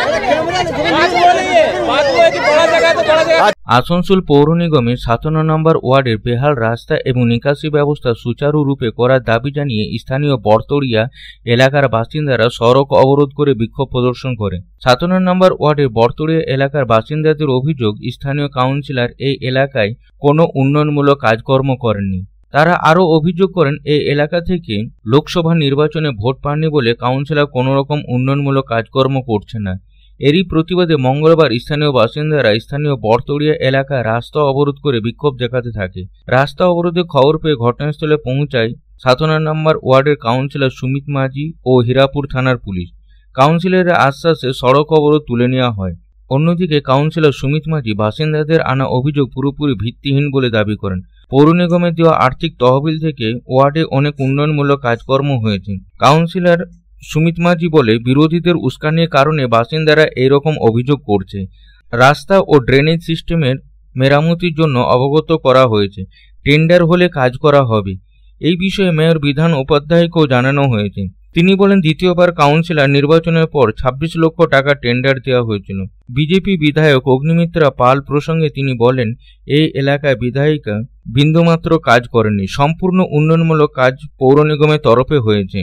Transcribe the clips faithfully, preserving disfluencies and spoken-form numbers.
আসানসোল পৌর নিগমের সাতান্ন নম্বর ওয়ার্ডের বেহাল রাস্তা এবং নিকাশি ব্যবস্থা সুচারুরূপে করার দাবি জানিয়ে স্থানীয় বরতড়িয়া এলাকার বাসিন্দারা সড়ক অবরোধ করে বিক্ষোভ প্রদর্শন করে। সাতান্ন নম্বর ওয়ার্ডের বরতড়িয়া এলাকার বাসিন্দাদের অভিযোগ, স্থানীয় কাউন্সিলর এই এলাকায় কোনো উন্নয়নমূলক কাজকর্ম করেননি। তারা আরও অভিযোগ করেন, এই এলাকা থেকে লোকসভা নির্বাচনে ভোট পাননি বলে কাউন্সিলর কোনো রকম উন্নয়নমূলক কাজকর্ম করছে না। এরই প্রতিবাদে মঙ্গলবার স্থানীয় বাসিন্দারা স্থানীয় বরতড়িয়া এলাকায় রাস্তা অবরোধ করে বিক্ষোভ দেখাতে থাকে। রাস্তা অবরোধের খবর পেয়ে ঘটনাস্থলে পৌঁছায় সাতান্ন নম্বর ওয়ার্ডের কাউন্সিলর সুমিত মাঝি ও হীরাপুর থানার পুলিশ। কাউন্সিলরের আশ্বাসে সড়ক অবরোধ তুলে নেওয়া হয়। অন্যদিকে কাউন্সিলর সুমিত মাঝি বাসিন্দাদের আনা অভিযোগ পুরোপুরি ভিত্তিহীন বলে দাবি করেন। পৌর নিগমের দেওয়া আর্থিক তহবিল থেকে ওয়ার্ডে অনেক উন্নয়নমূলক কাজকর্ম হয়েছে। কাউন্সিলর সুমিত মাঝি বলে, বিরোধীদের উস্কানির কারণে বাসিন্দারা এইরকম অভিযোগ করছে। রাস্তা ও ড্রেনেজ সিস্টেমের মেরামতির জন্য অবগত করা হয়েছে, টেন্ডার হলে কাজ করা হবে। এই বিষয়ে মেয়র বিধান উপাধ্যায়কেও জানানো হয়েছে। তিনি বলেন, দ্বিতীয়বার কাউন্সিলর নির্বাচনের পর ছাব্বিশ লক্ষ টাকা টেন্ডার দেওয়া হয়েছিল। বিজেপি বিধায়ক অগ্নিমিত্রা পাল প্রসঙ্গে তিনি বলেন, এই এলাকায় বিধায়িকা বিন্দুমাত্র কাজ করেননি, সম্পূর্ণ উন্নয়নমূলক কাজ পৌর নিগমের তরফে হয়েছে।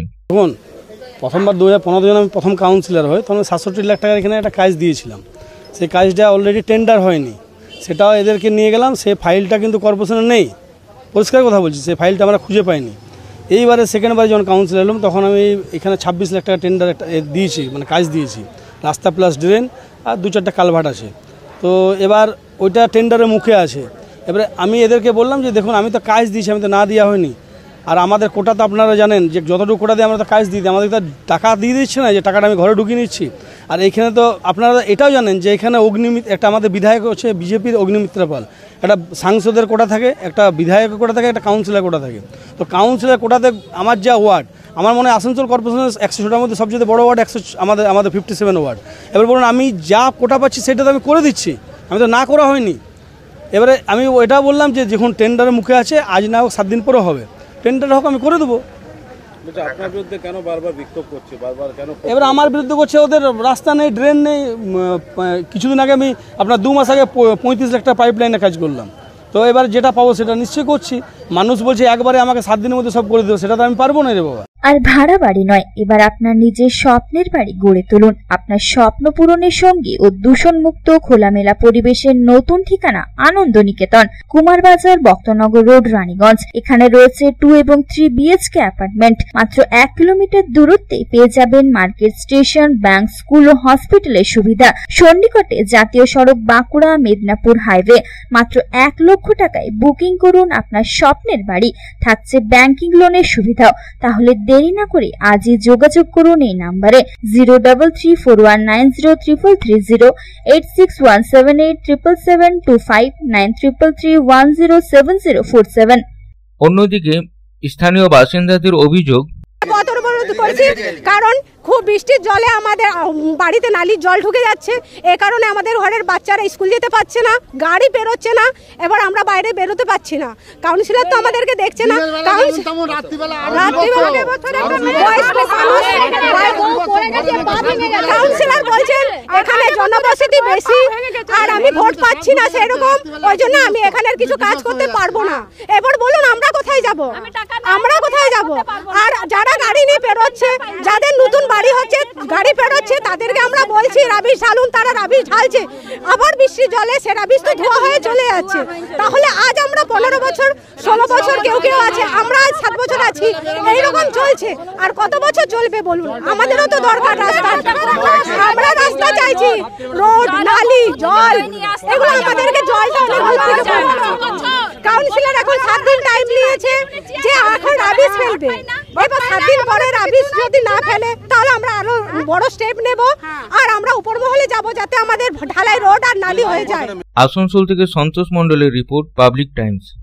প্রথমবার দু হাজার পনেরো জন আমি প্রথম কাউন্সিলর হই, তখন সাতষট্টি লাখ টাকার এখানে একটা কাজ দিয়েছিলাম। সেই কাজটা অলরেডি টেন্ডার হয়নি, সেটাও এদেরকে নিয়ে গেলাম। সেই ফাইলটা কিন্তু কর্পোরেশনে নেই, পরিষ্কার কথা বলছি, সেই ফাইলটা আমরা খুঁজে পাইনি। এইবারে সেকেন্ডবারে যখন কাউন্সিলর এলাম তখন আমি এখানে ছাব্বিশ লাখ টাকা টেন্ডার একটা দিয়েছি, মানে কাজ দিয়েছি। রাস্তা প্লাস ড্রেন আর দু চারটা কালভার্ট আছে। তো এবার ওইটা টেন্ডারের মুখে আছে। এবারে আমি এদেরকে বললাম যে দেখুন, আমি তো কাজ দিয়েছি, আমি তো না দেওয়া হয়নি। আর আমাদের কোটা তো আপনারা জানেন যে যতটুকু কোটা দিয়ে আমরা তো কাজ দিই, আমাদের তো টাকা দিয়ে দিচ্ছে না, যে টাকাটা আমি ঘরে ঢুকিয়ে নিচ্ছি। আর এইখানে তো আপনারা এটাও জানেন যে এখানে অগ্নিমিত্র একটা আমাদের বিধায়ক হচ্ছে বিজেপির অগ্নিমিত্রা পাল, একটা সাংসদের কোটা থাকে, একটা বিধায়কের কোটা থাকে, একটা কাউন্সিলর কোটা থাকে। তো কাউন্সিলর কোটাতে আমার যা ওয়ার্ড, আমার মনে হয় আসানসোল কর্পোরেশনের একশোটার মধ্যে সবচেয়ে বড় ওয়ার্ড একশো আমাদের আমাদের ফিফটি সেভেন ওয়ার্ড। এবার বলুন, আমি যা কোটা পাচ্ছি সেটা তো আমি করে দিচ্ছি, আমি তো না করা হয়নি। এবারে আমি এটা বললাম যে যখন টেন্ডারের মুখে আছে, আজ না হোক সাত দিন পরেও হবে, টেন্ডার হোক আমি করে দেবো। আপনার বিরুদ্ধে কেন বারবার বিক্ষোভ করছে, বারবার কেন? এবার আমার বিরুদ্ধে করছে, ওদের রাস্তা নেই, ড্রেন নেই। কিছুদিন আগে আমি আপনার দু মাস আগে পঁয়ত্রিশ লাখ টাকা পাইপ লাইনে কাজ করলাম। তো এবার যেটা পাবো সেটা নিশ্চয়ই করছি। মানুষ বলছে একবারে আমাকে সাত দিনের মধ্যে সব করে দেবো, সেটা তো আমি পারবো না রে বাবা। আর ভাড়া বাড়ি নয়, এবার আপনার নিজের স্বপ্নের বাড়ি গড়ে তুলুন। আপনার স্বপ্ন পূরণের সঙ্গে ও দূষণ মুক্ত খোলামেলা পরিবেশের নতুন ঠিকানা আনন্দ নিকেতন, কুমারবাজার, বক্তনগর রোড, রানীগঞ্জ। এখানে রয়েছে টু এবং থ্রি বিএইচকে অ্যাপার্টমেন্ট। মাত্র এক কিলোমিটার দূরত্বে পেয়ে যাবেন মার্কেট, স্টেশন, ব্যাংক, স্কুল ও হসপিটালের সুবিধা। সন্নিকটে জাতীয় সড়ক বাঁকুড়া মেদিনীপুর হাইওয়ে। মাত্র এক লক্ষ টাকায় বুকিং করুন আপনার স্বপ্নের বাড়ি, থাকছে ব্যাংকিং লোনের সুবিধাও। তাহলে দেরি না করে আজই যোগাযোগ করুন এই নাম্বারে zero double three four one nine zero triple three zero, eight six one seven eight triple seven two five, nine triple three one zero seven zero four seven. অন্যদিকে স্থানীয় বাসিন্দাদের অভিযোগ, কারণ খুব বৃষ্টির জলে আমাদের বাড়িতে নালির জল ঢুকে যাচ্ছে, এ কারণে আমাদের ঘরের বাচ্চারা স্কুল যেতে পারছে না, গাড়ি বেরোচ্ছে না, এবার আমরা বাইরে বেরোতে পারছি না। কাউন্সিলর তো আমাদেরকে দেখছে না। কাউন্সিলর বলছেন এখানে জনবসতি বেশি আর আমি ভোট পাচ্ছি না সেরকম, ওই জন্য আমি এখানের কিছু কাজ করতে পারবো না। এবার বলুন আমরা কোথায় যাব, আমরা কোথায় যাব? আর যারা গাড়ি নিয়ে বেরোচ্ছে, যাদের নতুন বাড়ি হচ্ছে, গাড়ি বেরোচ্ছে, তাদেরকে আমরা বলছি রাবিশ ঢালুন, তারা রাবিশ ঢালছে। আবার বৃষ্টির জলে সে রাবিশ তো ধোয়া হয়ে চলে যাচ্ছে। তাহলে আজ আমরা পনেরো বছর ষোলো বছর কেউ কেউ আছে, আমরা আজ সাত বছর আছি, এইরকম চলছে। আর কত বছর চলবে বলুন? আমাদেরও তো দরকার রাস্তা, আমরা রাস্তা চাইছি, রোড, নালি, জল, এগুলো আমাদেরকে জলটা অনেক দূর থেকে কাউন্সিলর এখন সাত দিন টাইম নিয়েছে যে এখন রাবিশ ফেলবে। এবার সাত দিন পরে রাবিশ যদি না ফেলে তাহলে আমরা আরো বড় স্টেপ নেব, আর আমরা উপর মহলে যাব যাতে আমাদের ঢালাই রোড আর নালি হয়ে যায়। আসানসোল থেকে সন্তোষ মণ্ডলের রিপোর্ট, পাবলিক টাইমস।